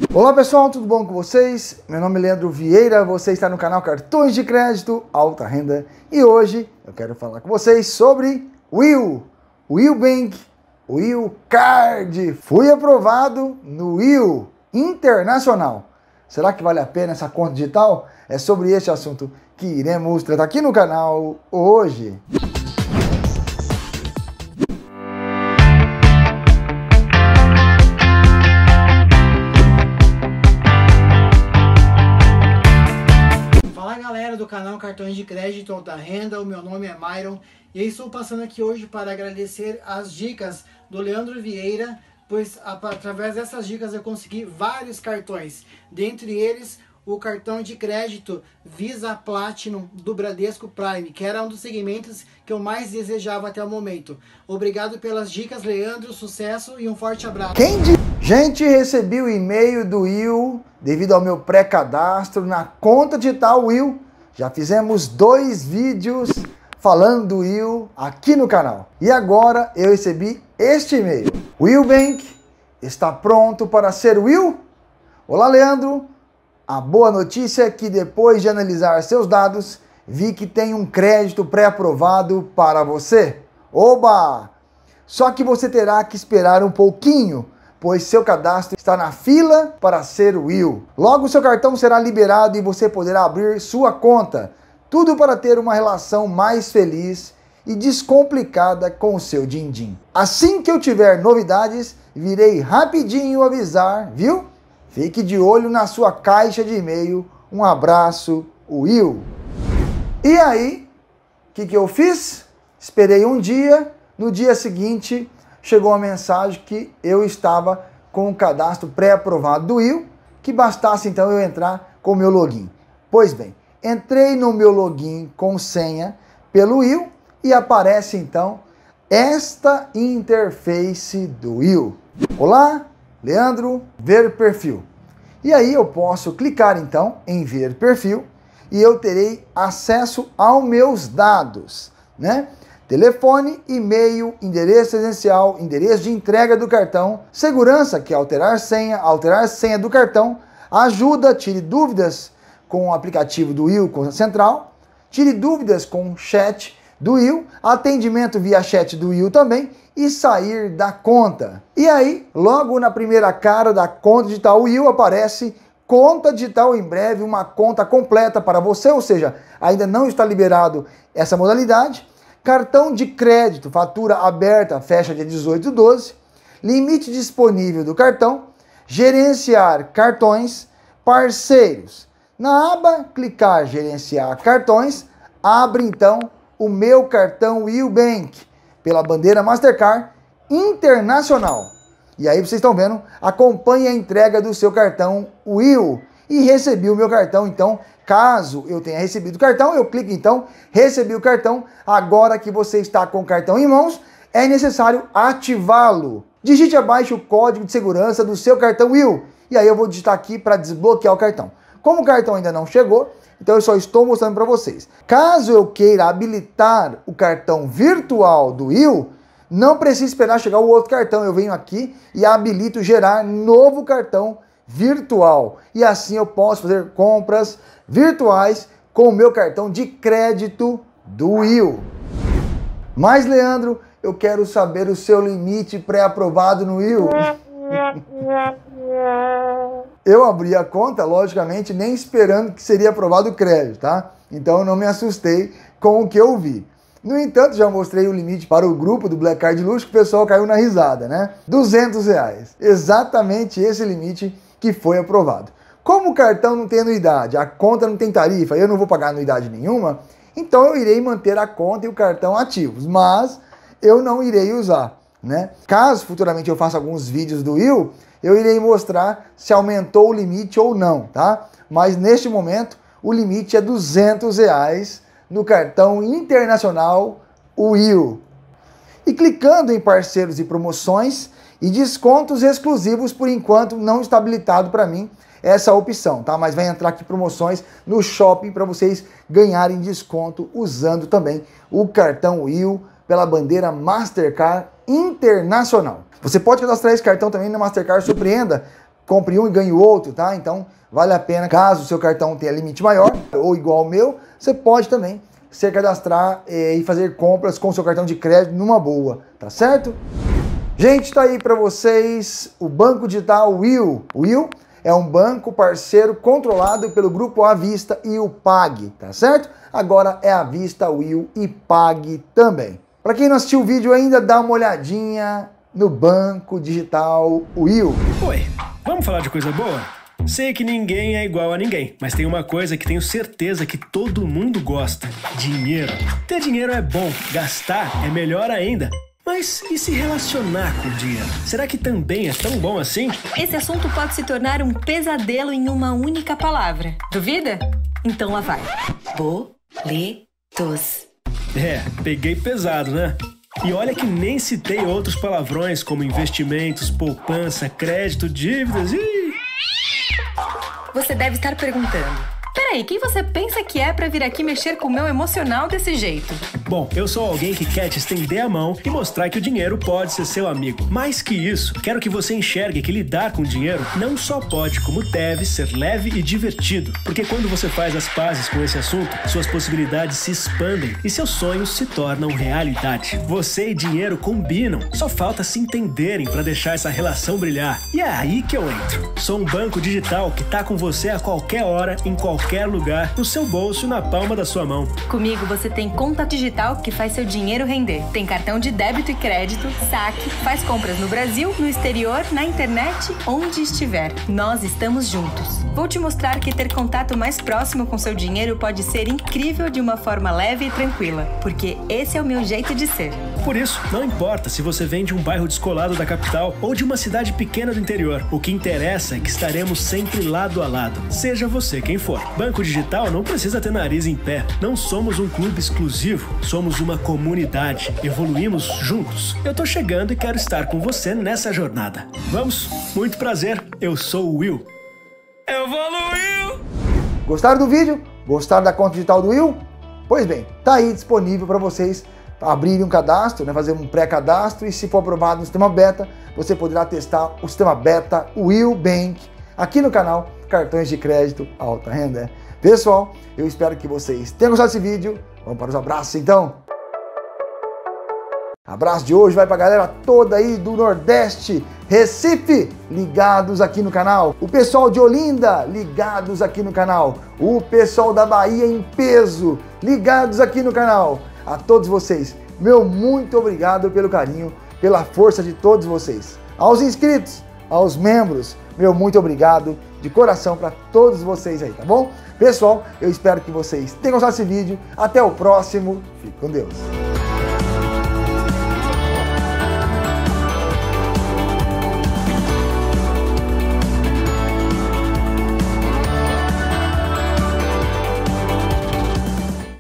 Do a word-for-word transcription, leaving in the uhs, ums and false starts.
Olá pessoal, tudo bom com vocês? Meu nome é Leandro Vieira, você está no canal Cartões de Crédito Alta Renda e hoje eu quero falar com vocês sobre Will, Will Bank, Will Card. Fui aprovado no Will Internacional. Será que vale a pena essa conta digital? É sobre esse assunto que iremos tratar aqui no canal hoje. Do canal Cartões de Crédito Alta Renda, o meu nome é Myron e eu estou passando aqui hoje para agradecer as dicas do Leandro Vieira, pois através dessas dicas eu consegui vários cartões, dentre eles o cartão de crédito Visa Platinum do Bradesco Prime, que era um dos segmentos que eu mais desejava até o momento. Obrigado pelas dicas, Leandro, sucesso e um forte abraço. Quem de... Gente, recebi o e-mail do Will devido ao meu pré-cadastro na conta digital Will. Já fizemos dois vídeos falando do Will aqui no canal. E agora eu recebi este e-mail. Will Bank está pronto para ser Will? Olá, Leandro. A boa notícia é que depois de analisar seus dados, vi que tem um crédito pré-aprovado para você. Oba! Só que você terá que esperar um pouquinho, pois seu cadastro está na fila para ser Will. Logo, seu cartão será liberado e você poderá abrir sua conta. Tudo para ter uma relação mais feliz e descomplicada com o seu din-din. Assim que eu tiver novidades, virei rapidinho avisar, viu? Fique de olho na sua caixa de e-mail. Um abraço, Will. E aí, o que, que eu fiz? Esperei um dia, no dia seguinte chegou uma mensagem que eu estava com o cadastro pré-aprovado do Will, que bastasse então eu entrar com o meu login. Pois bem, entrei no meu login com senha pelo Will e aparece então esta interface do Will. Olá, Leandro, ver perfil. E aí eu posso clicar então em ver perfil e eu terei acesso aos meus dados, né? Telefone, e-mail, endereço residencial, endereço de entrega do cartão, segurança, que é alterar senha, alterar senha do cartão, ajuda, tire dúvidas com o aplicativo do Will Conta Central, tire dúvidas com o chat do Will, atendimento via chat do Will também e sair da conta. E aí, logo na primeira cara da conta digital Will aparece conta digital em breve, uma conta completa para você, ou seja, ainda não está liberado essa modalidade. Cartão de crédito, fatura aberta, fecha dia dezoito do doze, limite disponível do cartão, gerenciar cartões, parceiros. Na aba clicar gerenciar cartões, abre então o meu cartão Will Bank, pela bandeira Mastercard Internacional. E aí vocês estão vendo, acompanhe a entrega do seu cartão Will. E recebi o meu cartão, então, caso eu tenha recebido o cartão, eu clico então, recebi o cartão. Agora que você está com o cartão em mãos, é necessário ativá-lo. Digite abaixo o código de segurança do seu cartão Will. E aí eu vou digitar aqui para desbloquear o cartão. Como o cartão ainda não chegou, então eu só estou mostrando para vocês. Caso eu queira habilitar o cartão virtual do Will, não precisa esperar chegar o outro cartão. Eu venho aqui e habilito gerar novo cartão virtual. E assim eu posso fazer compras virtuais com o meu cartão de crédito do Will. Mas, Leandro, eu quero saber o seu limite pré-aprovado no Will. Eu abri a conta, logicamente, nem esperando que seria aprovado o crédito, tá? Então eu não me assustei com o que eu vi. No entanto, já mostrei o limite para o grupo do Black Card Luxo, que o pessoal caiu na risada, né? duzentos reais. Exatamente esse limite que foi aprovado. Como o cartão não tem anuidade, a conta não tem tarifa, eu não vou pagar anuidade nenhuma, então eu irei manter a conta e o cartão ativos, mas eu não irei usar, né? Caso futuramente eu faça alguns vídeos do Will, eu irei mostrar se aumentou o limite ou não, tá? Mas neste momento o limite é duzentos reais no cartão internacional Will. E clicando em parceiros e promoções e descontos exclusivos, por enquanto não está habilitado para mim essa opção, tá? Mas vai entrar aqui promoções no shopping para vocês ganharem desconto usando também o cartão Will pela bandeira Mastercard Internacional. Você pode cadastrar esse cartão também na Mastercard Surpreenda compre um e ganhe o outro, tá? Então vale a pena, caso o seu cartão tenha limite maior ou igual ao meu, você pode também se cadastrar eh, e fazer compras com o seu cartão de crédito numa boa, tá certo? Gente, tá aí para vocês o banco digital Will. O Will é um banco parceiro controlado pelo grupo À Vista e o Pag, tá certo? Agora é À Vista, Will e Pag também. Para quem não assistiu o vídeo ainda, dá uma olhadinha no banco digital Will. Oi, vamos falar de coisa boa? Sei que ninguém é igual a ninguém, mas tem uma coisa que tenho certeza que todo mundo gosta: dinheiro. Ter dinheiro é bom, gastar é melhor ainda. Mas e se relacionar com o dinheiro? Será que também é tão bom assim? Esse assunto pode se tornar um pesadelo em uma única palavra. Duvida? Então lá vai. Boletos. É, peguei pesado, né? E olha que nem citei outros palavrões como investimentos, poupança, crédito, dívidas e... Você deve estar perguntando: peraí, quem você pensa que é pra vir aqui mexer com o meu emocional desse jeito? Bom, eu sou alguém que quer te estender a mão e mostrar que o dinheiro pode ser seu amigo. Mais que isso, quero que você enxergue que lidar com dinheiro não só pode, como deve, ser leve e divertido. Porque quando você faz as pazes com esse assunto, suas possibilidades se expandem e seus sonhos se tornam realidade. Você e dinheiro combinam, só falta se entenderem para deixar essa relação brilhar. E é aí que eu entro. Sou um banco digital que tá com você a qualquer hora, em qualquer lugar, no seu bolso e na palma da sua mão. Comigo você tem conta digital que faz seu dinheiro render. Tem cartão de débito e crédito, saque, faz compras no Brasil, no exterior, na internet, onde estiver. Nós estamos juntos. Vou te mostrar que ter contato mais próximo com seu dinheiro pode ser incrível de uma forma leve e tranquila, porque esse é o meu jeito de ser. Por isso, não importa se você vem de um bairro descolado da capital ou de uma cidade pequena do interior, o que interessa é que estaremos sempre lado a lado, seja você quem for. Banco Digital não precisa ter nariz em pé. Não somos um clube exclusivo, somos uma comunidade. Evoluímos juntos. Eu tô chegando e quero estar com você nessa jornada. Vamos? Muito prazer, eu sou o Will. Evoluiu! Gostaram do vídeo? Gostaram da conta digital do Will? Pois bem, tá aí disponível para vocês abrirem um cadastro, né, fazer um pré-cadastro, e se for aprovado no sistema beta, você poderá testar o sistema beta Will Bank aqui no canal Cartões de Crédito Alta Renda. Pessoal, eu espero que vocês tenham gostado desse vídeo. Vamos para os abraços então. Abraço de hoje vai para a galera toda aí do Nordeste, Recife, ligados aqui no canal. O pessoal de Olinda, ligados aqui no canal. O pessoal da Bahia em peso, ligados aqui no canal. A todos vocês, meu muito obrigado pelo carinho, pela força de todos vocês. Aos inscritos, aos membros, meu muito obrigado de coração para todos vocês aí, tá bom? Pessoal, eu espero que vocês tenham gostado desse vídeo. Até o próximo. Fique com Deus.